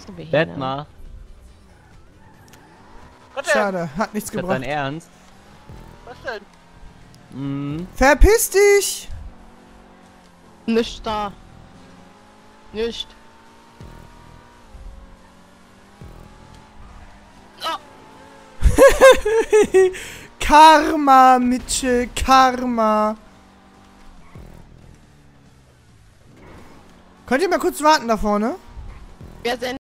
So wie Detmar, Was denn? Schade, hat nichts ist das dein gebracht. Ernst? Was denn? Verpiss dich! Nicht da. Nicht. Karma, Mitchell, Karma. Könnt ihr mal kurz warten da vorne? Wer sind